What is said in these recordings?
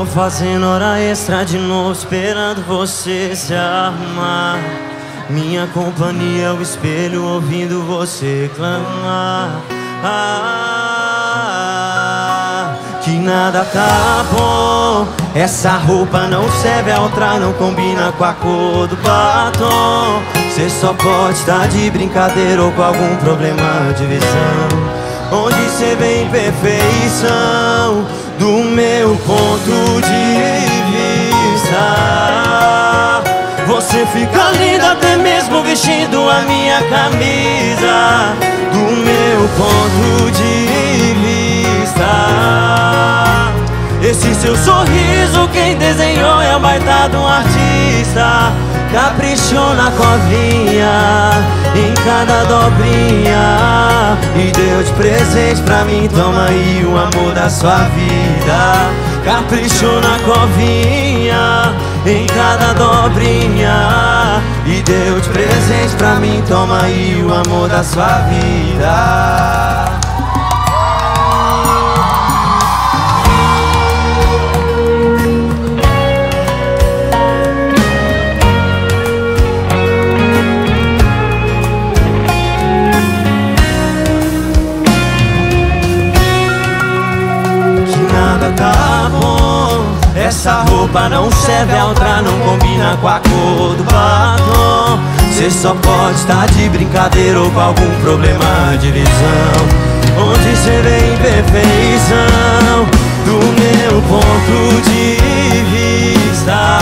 fazendo hora extra de novo, esperando você se arrumar. Minha companhia é o espelho, ouvindo você clamar. Que nada tá bom. Essa roupa não serve, a outra não combina com a cor do batom. Cê só pode estar de brincadeira ou com algum problema de visão. Onde cê vê imperfeição do meu ponto de vista. Você fica linda até mesmo vestindo a minha camisa. Do meu ponto de vista. Esse seu sorriso quem desenhou é o baita de um artista. Caprichou na covinha, em cada dobrinha, e deu de presente pra mim, toma aí o amor da sua vida. Caprichou na covinha, em cada dobrinha, e deu de presente pra mim, toma aí o amor da sua vida. Tá bom, essa roupa não serve, a outra não combina com a cor do batom. Cê só pode estar de brincadeira ou com algum problema de visão. Onde cê vê imperfeição do meu ponto de vista.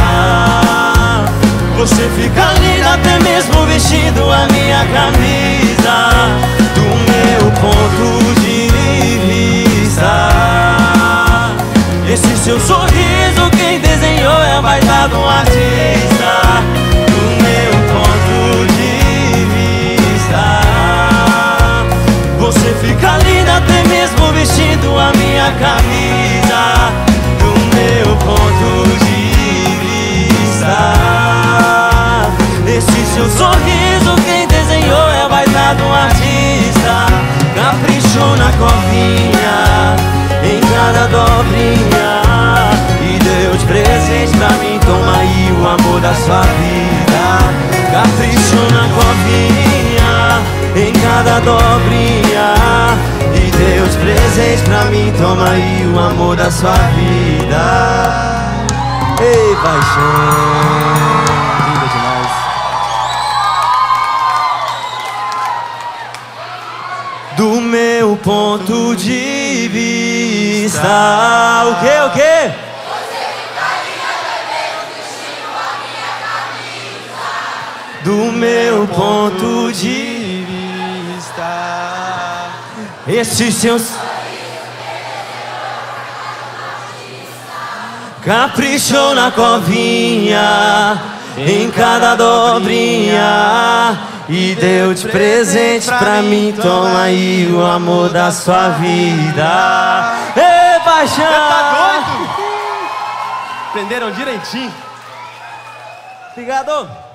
Você fica linda até mesmo vestindo a minha camisa. Do meu ponto de vista. Esse seu sorriso quem desenhou é o baita de um artista. Do meu ponto de vista. Você fica linda até mesmo vestindo a minha camisa. Do meu ponto de vista. Esse seu sorriso quem desenhou é o baita de um artista. Caprichou na covinha, em cada dobrinha, e deu de presente pra mim, toma aí o amor da sua vida. Caprichou na covinha, em cada dobrinha, e deu de presente pra mim, toma aí o amor da sua vida. Ei, paixão, linda demais. Do meu ponto de vista. O quê? O quê? Você fica linda também vestindo a minha camisa. Do meu ponto de vista. Esse seu caprichou na covinha, em cada dobrinha, e deu de presente pra mim, toma aí o amor da sua vida. Ei, paixão! Tá doido? Prenderam direitinho. Obrigado.